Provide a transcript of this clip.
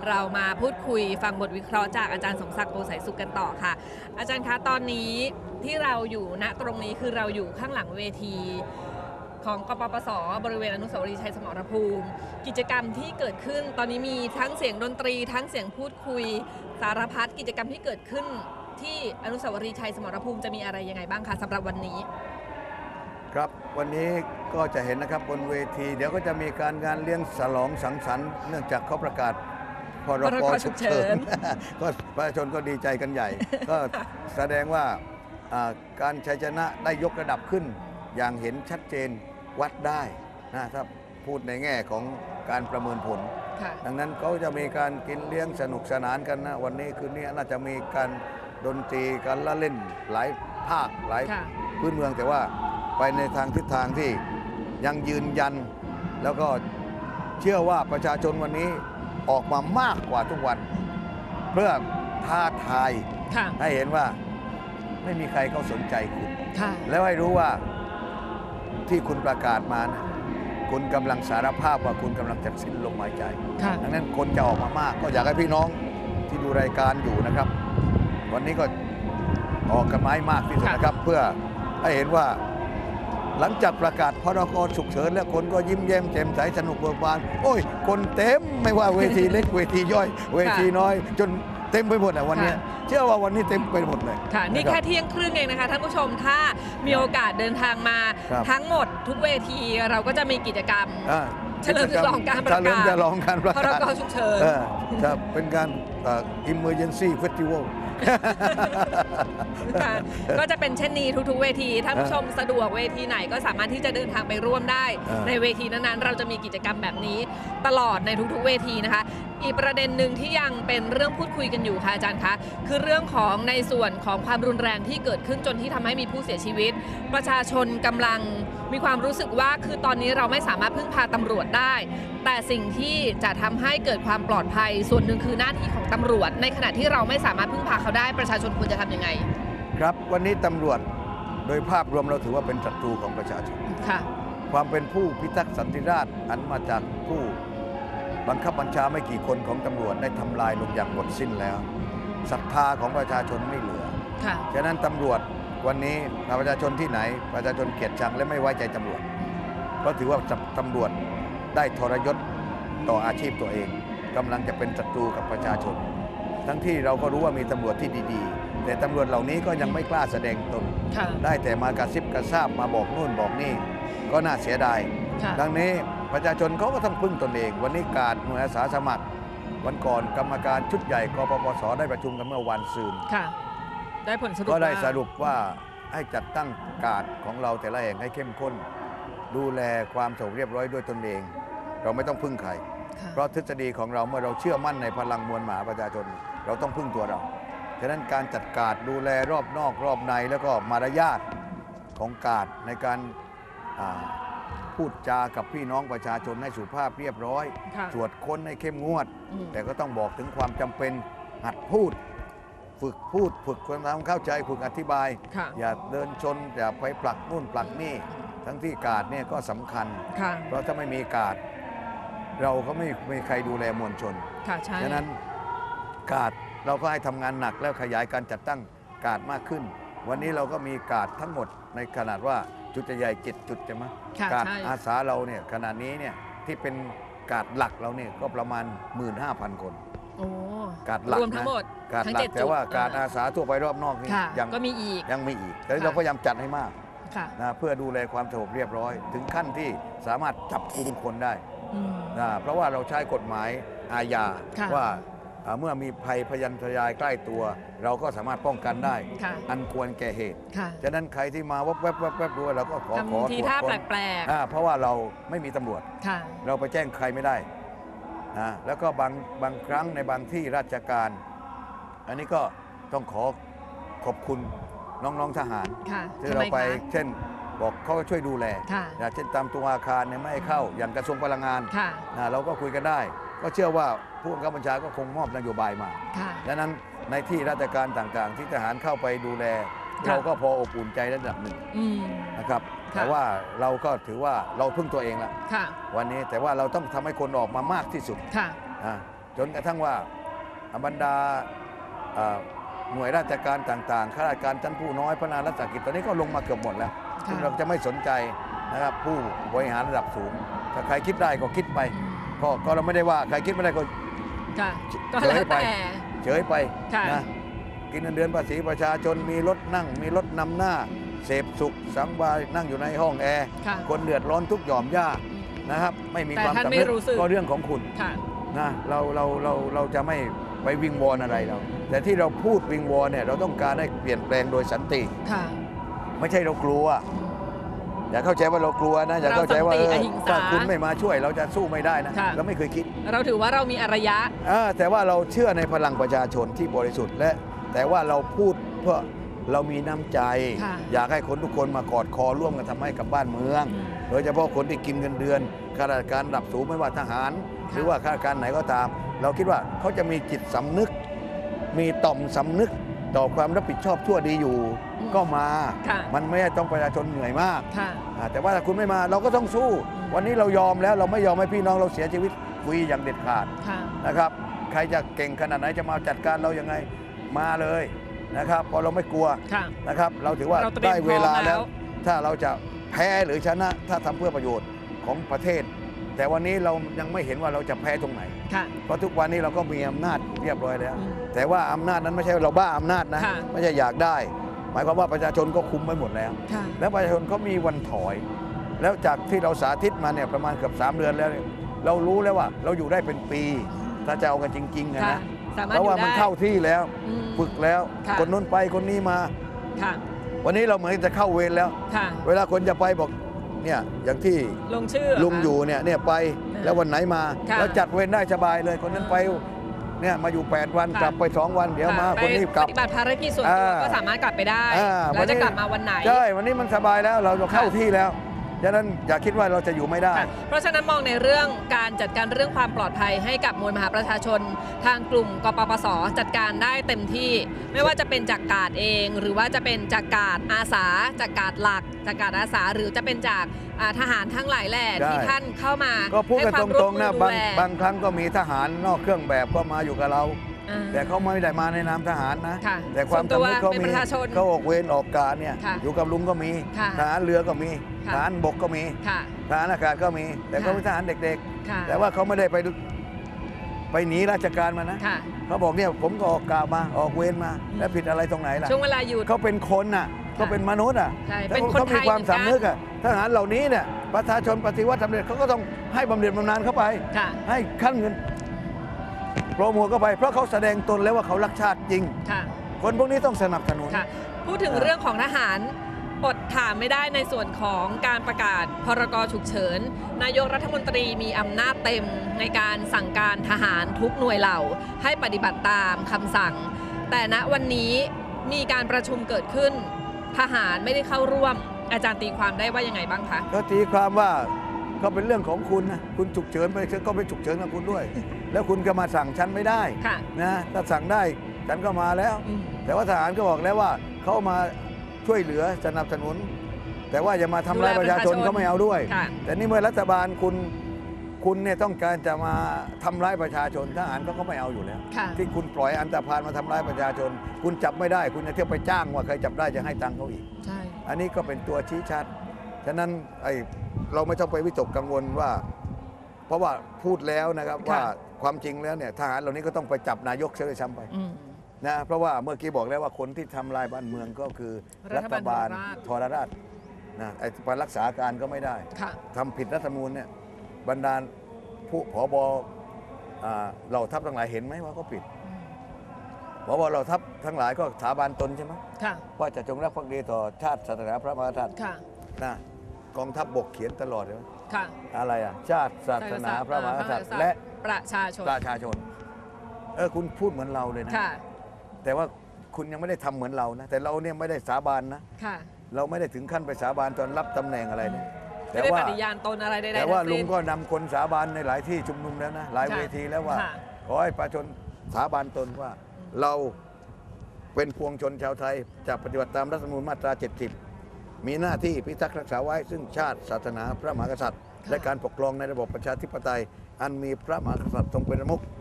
เรามาพูดคุยฟังบทวิเคราะห์จากอาจารย์สมศักดิ์ โกษยสุขกันต่อค่ะอาจารย์คะตอนนี้ที่เราอยู่ณตรงนี้คือเราอยู่ข้างหลังเวทีของกปปส.บริเวณอนุสาวรีย์ชัยสมรภูมิกิจกรรมที่เกิดขึ้นตอนนี้มีทั้งเสียงดนตรีทั้งเสียงพูดคุยสารพัดกิจกรรมที่เกิดขึ้นที่อนุสาวรีย์ชัยสมรภูมิจะมีอะไรยังไงบ้างคะสำหรับวันนี้ครับวันนี้ก็จะเห็นนะครับบนเวทีเดี๋ยวก็จะมีการงานเลี้ยงฉลองสังสรรค์เนื่องจากเขาประกาศพรก.ฉุกเฉินก็ประชาชนก็ดีใจกันใหญ่ ก็แสดงว่าการชัยชนะได้ยกระดับขึ้นอย่างเห็นชัดเจนวัดได้นะถ้าพูดในแง่ของการประเมินผลดังนั้นเขาจะมีการกินเลี้ยงสนุกสนานกันนะวันนี้คืนนี้น่าจะมีการดนตรีการละเล่นหลายภาคหลายพื้นเมืองแต่ว่าไปในทางทิศทางที่ยังยืนยันแล้วก็เชื่อว่าประชาชนวันนี้ออกมามากกว่าทุกวันเพื่อท้าทายให้เห็นว่าไม่มีใครเขาสนใจคุณแล้วให้รู้ว่าที่คุณประกาศมานะคุณกำลังสารภาพว่าคุณกำลังจะสิ้นลมหายใจดังนั้นคนจะออกมามากก็อยากให้พี่น้องที่ดูรายการอยู่นะครับวันนี้ก็ออกกันไม้มากที่สุดนะครับเพื่อให้เห็นว่าหลังจากประกาศพรก.ฉุกเฉินแล้วคนก็ยิ้มแย้มแจ่มใสสนุกเบิกบานโอ้ยคนเต็มไม่ว่าเวทีเล็กเวทีย่อยเวทีน้อยจนเต็มไปหมดอ่ะวันนี้เชื่อว่าวันนี้เต็มไปหมดเลยค่ะนี่แค่เที่ยงครึ่งเองนะคะท่านผู้ชมถ้ามีโอกาสเดินทางมาทั้งหมดทุกเวทีเราก็จะมีกิจกรรมเฉลิมฉลองการประกาศพรก.ฉุกเฉินครับเป็นการ emergency festival ก็จะเป็นเช่นนี้ทุกๆเวทีท่านผู้ชมสะดวกเวทีไหนก็สามารถที่จะเดินทางไปร่วมได้ในเวทีนั้นๆเราจะมีกิจกรรมแบบนี้ตลอดในทุกๆเวทีนะคะอีกประเด็นหนึ่งที่ยังเป็นเรื่องพูดคุยกันอยู่ค่ะอาจารย์คะคือเรื่องของในส่วนของความรุนแรงที่เกิดขึ้นจนที่ทำให้มีผู้เสียชีวิตประชาชนกำลังมีความรู้สึกว่าคือตอนนี้เราไม่สามารถพึ่งพาตำรวจได้แต่สิ่งที่จะทำให้เกิดความปลอดภัยส่วนหนึ่งคือหน้าที่ของตำรวจในขณะที่เราไม่สามารถพึ่งพาเขาได้ประชาชนควรจะทำยังไงครับวันนี้ตำรวจโดยภาพรวมเราถือว่าเป็นศัตรูของประชาชนค่ะความเป็นผู้พิทักษ์สันติราษฎร์อันมาจากผู้บังคับบัญชาไม่กี่คนของตำรวจได้ทำลายลงอย่างหมดสิ้นแล้วศรัทธาของประชาชนไม่เหลือฉะนั้นตำรวจวันนี้ประชาชนที่ไหนประชาชนเกลียดชังและไม่ไว้ใจตำรวจเพราะถือว่าตำรวจได้ทรยศต่ออาชีพตัวเองกำลังจะเป็นศัตรูกับประชาชนทั้งที่เราก็รู้ว่ามีตำรวจที่ดีๆแต่ตำรวจเหล่านี้ก็ยังไม่กล้าแสดงตนได้แต่มากระซิบกระซาบมาบอกนู่นบอกนี่ก็น่าเสียดายดังนี้ประชาชนเขาก็ต้องพึ่งตนเองวันนี้การหน่วยอาสาสมัครวันก่อนกรรมการชุดใหญ่กปปส.ได้ประชุมกันเมื่อวันซืนได้ผลสรุปก็ได้สรุปว่าให้จัดตั้งการของเราแต่ละแห่งให้เข้มข้นดูแลความสงบเรียบร้อยด้วยตนเองเราไม่ต้องพึ่งใครเพราะทฤษฎีของเราเมื่อเราเชื่อมั่นในพลังมวลมหาประชาชนเราต้องพึ่งตัวเราฉะนั้นการจัดการดูแลรอบนอกรอบในแล้วก็มารยาทของการในการพูดจากับพี่น้องประชาชนให้สุภาพเรียบร้อยตรวจค้นให้เข้มงวดแต่ก็ต้องบอกถึงความจำเป็นหัดพูดฝึกพูดฝึกความเข้าใจฝึกอธิบายอย่าเดินชนอย่าไปผลักนู่นผลักนี่ทั้งที่การเนี่ยก็สำคัญเพราะถ้าไม่มีการเราก็ไม่มีใครดูแลมวลชนฉะนั้นการเราก็ให้ทำงานหนักแล้วขยายการจัดตั้งการมากขึ้นวันนี้เราก็มีการทั้งหมดในขนาดว่าจุดใหญ่7จุดใช่ไหมการอาสาเราเนี่ยขนาดนี้เนี่ยที่เป็นการหลักเราเนี่ยก็ประมาณ 15,000 คนการหลักนะการหลักแต่ว่าการอาสาทั่วไปรอบนอกนี่ยังมีอีกแต่เราพยายามจัดให้มากนะเพื่อดูแลความสงบเรียบร้อยถึงขั้นที่สามารถจับกุมคนได้นะเพราะว่าเราใช้กฎหมายอาญาว่าเมื่อมีภัยพยันตรายใกล้ตัวเราก็สามารถป้องกันได้อันควรแก่เหตุฉะนั้นใครที่มาแวบๆดูเราก็ขอทีท่าแปลกๆเพราะว่าเราไม่มีตำรวจเราไปแจ้งใครไม่ได้แล้วก็บางครั้งในบางที่ราชการอันนี้ก็ต้องขอบคุณน้องๆทหารที่เราไปเช่นบอกเขาช่วยดูแลอย่างเช่นตามตัวอาคารเนี่ยไม่ให้เข้าอย่างกระทรวงพลังงานเราก็คุยกันได้ก็เชื่อว่าผู้บังคับบัญชาก็คงมอบนโยบายมาดังนั้นในที่ราชการต่างๆที่ทหารเข้าไปดูแลเราก็พออบอุ่นใจระดับหนึ่งนะครับแต่ว่าเราก็ถือว่าเราพึ่งตัวเองแล้ววันนี้แต่ว่าเราต้องทำให้คนออกมามากที่สุดจนกระทั่งว่าบรรดาหน่วยราชการต่างๆข้าราชการชั้นผู้น้อยพระนางรัชกิจตอนนี้ก็ลงมาเกือบหมดแล้วซึ่งเราจะไม่สนใจนะครับผู้บริหารระดับสูงถ้าใครคิดได้ก็คิดไปก็เราไม่ได้ว่าใครคิดไม่ได้ก็เฉยไปนะกินเงินเดือนภาษีประชาชนมีรถนั่งมีรถนำหน้าเสพสุขสังวานั่งอยู่ในห้องแอร์คนเดือดร้อนทุกหย่อมย่านะครับไม่มีความสำนึกก็เรื่องของคุณนะเราจะไม่ไปวิงวอนอะไรเราแต่ที่เราพูดวิงวอนเนี่ยเราต้องการให้เปลี่ยนแปลงโดยสันติไม่ใช่เรากลัวอย่าเข้าใจว่าเรากลัวนะอย่าเข้าใจว่าถ้าคุณไม่มาช่วยเราจะสู้ไม่ได้นะเราไม่เคยคิดเราถือว่าเรามีอารยะแต่ว่าเราเชื่อในพลังประชาชนที่บริสุทธิ์และแต่ว่าเราพูดเพื่อเรามีน้ำใจอยากให้คนทุกคนมากอดคอร่วมกันทำให้กับบ้านเมืองโดยเฉพาะคนที่กินเงินเดือนข้าราชการระดับสูงไม่ว่าทหารหรือว่าข้าราชการไหนก็ตามเราคิดว่าเขาจะมีจิตสำนึกมีต่อมสำนึกต่อความรับผิดชอบชั่วดีอยู่ก็มามันไม่ต้องประชาชนเหนื่อยมากแต่ว่าถ้าคุณไม่มาเราก็ต้องสู้วันนี้เรายอมแล้วเราไม่ยอมให้พี่น้องเราเสียชีวิตฟรีอย่างเด็ดขาดนะครับใครจะเก่งขนาดไหนจะมาจัดการเรายังไงมาเลยนะครับพอเราไม่กลัวนะครับเราถือว่าได้เวลาแล้วถ้าเราจะแพ้หรือชนะถ้าทำเพื่อประโยชน์ของประเทศแต่วันนี้เรายังไม่เห็นว่าเราจะแพ้ตรงไหนเพราะทุกวันนี้เราก็มีอำนาจเรียบร้อยแล้วแต่ว่าอำนาจนั้นไม่ใช่เราบ้าอำนาจนะไม่ใช่อยากได้หมายความว่าประชาชนก็คุมไว้หมดแล้วแล้วประชาชนเขามีวันถอยแล้วจากที่เราสาธิตมาเนี่ยประมาณเกือบ3 เดือนแล้วเรารู้แล้วว่าเราอยู่ได้เป็นปีถ้าจะเอากันจริงๆนะเพราะว่ามันเข้าที่แล้วฝึกแล้วคนนู้นไปคนนี้มาวันนี้เราเหมือนจะเข้าเวรแล้วเวลาคนจะไปบอกเนี่ยอย่างที่ลงชื่อลุงอยู่เนี่ยไปแล้ววันไหนมาแล้วจัดเวรได้สบายเลยคนนั้นไปเนี่ยมาอยู่8 วันกลับไป2 วันเดี๋ยวมาคนนี้กลับปฏิบัติภารกิจส่วนตัวก็สามารถกลับไปได้แล้วจะกลับมาวันไหนใช่วันนี้มันสบายแล้วเราเข้าที่แล้วดังนั้นอย่าคิดว่าเราจะอยู่ไม่ได้เพราะฉะนั้นมองในเรื่องการจัดการเรื่องความปลอดภัยให้กับมวลมหาประชาชนทางกลุ่มกปปส.จัดการได้เต็มที่ไม่ว่าจะเป็นจากกาดเองหรือว่าจะเป็นจากกาดอาสาจากกาดหลักจากกาดอาสาหรือจะเป็นจากทหารทั้งหลายแหล่ที่ท่านเข้ามาก็พูดกันตรงๆนะบางครั้งก็มีทหารนอกเครื่องแบบก็มาอยู่กับเราแต่เขาไม่ได้มาในนามทหารนะแต่ความสำนึกเขามีเขาออกเวรออกการเนี่ยอยู่กับลุงก็มีทหารเรือก็มีทหารบกก็มีทหารอากาศก็มีแต่เขาเป็นทหารเด็กๆแต่ว่าเขาไม่ได้ไปหนีราชการมานะเขาบอกเนี่ยผมก็ออกกะมาออกเวรมาแล้วผิดอะไรตรงไหนล่ะช่วงเวลาหยุดเขาเป็นคนน่ะก็เป็นมนุษย์อ่ะเขามีความสำนึกอ่ะทหารเหล่านี้เนี่ยประชาชนปฏิวัติสำเร็จเขาก็ต้องให้บำเหน็จบำนาญเข้าไปให้ขั้นเงินโปรโมทเข้าไปเพราะเขาแสดงตนแล้วว่าเขารักชาติจริงคนพวกนี้ต้องสนับสนุนพูดถึงเรื่องของทหารอดถามไม่ได้ในส่วนของการประกาศพรก.ฉุกเฉินนายกรัฐมนตรีมีอำนาจเต็มในการสั่งการทหารทุกหน่วยเหล่าให้ปฏิบัติตามคำสั่งแต่ณวันนี้มีการประชุมเกิดขึ้นทหารไม่ได้เข้าร่วมอาจารย์ตีความได้ว่ายังไงบ้างคะก็ตีความว่าก็เป็นเรื่องของคุณนะคุณฉุกเฉินไปก็ไปฉุกเฉินกับคุณด้วยแล้วคุณก็มาสั่งฉันไม่ได้นะถ้าสั่งได้ฉันก็มาแล้วแต่ว่าทหารก็บอกแล้วว่าเขามาช่วยเหลือสนับสนุนแต่ว่าอย่ามาทำร้ายประชาชนเขาไม่เอาด้วยแต่นี่เมื่อรัฐบาลคุณเนี่ยต้องการจะมาทำร้ายประชาชนทหารก็ไม่เอาอยู่แล้วที่คุณปล่อยอันธพาลมาทำร้ายประชาชนคุณจับไม่ได้คุณจะเที่ยวไปจ้างว่าใครจับได้จะให้ตังค์เขาอีกอันนี้ก็เป็นตัวชี้ชัดฉะนั้นเราไม่ต้องไปวิตกกังวลว่าเพราะว่าพูดแล้วนะครับว่าความจริงแล้วเนี่ยทหารเหล่านี้ก็ต้องไปจับนายกเสียด้วยซ้ำไปนะเพราะว่าเมื่อกี้บอกแล้วว่าคนที่ทำลายบ้านเมืองก็คือรัฐบาลทรราชนะไปรักษาการก็ไม่ได้ทำผิดรัฐธรรมนูญเนี่ยบรรดาผู้ผบเหล่าทัพทั้งหลายเห็นไหมว่าก็ผิดผบเหล่าทัพทั้งหลายก็สาบานตนใช่ไหมว่าจะจงรักภักดีต่อชาติศาสนาพระมหากษัตริย์นะกองทัพบกเขียนตลอดเลยอะไรอ่ะชาติศาสนาพระมหากษัตริย์และประชาชนคุณพูดเหมือนเราเลยนะแต่ว่าคุณยังไม่ได้ทำเหมือนเรานะแต่เราเนี่ยไม่ได้สาบานนะเราไม่ได้ถึงขั้นไปสาบานตอนรับตำแหน่งอะไรนะแต่ว่าปฏิญาณตนอะไรใดๆแต่ว่าลุงก็นำคนสาบานในหลายที่ชุมนุมแล้วนะหลายเวทีแล้วว่าขอให้ประชาชนสาบานตนว่าเราเป็นพวงชนชาวไทยจะปฏิบัติตามรัฐธรรมนูญมาตรา 70มีหน้าที่พิทักษ์รักษาไว้ซึ่งชาติศาสนาพระมหากษัตริย์และการปกครองในระบบประชาธิปไตยอันมีพระมหากษัตริย์ทรงเป็นประมุข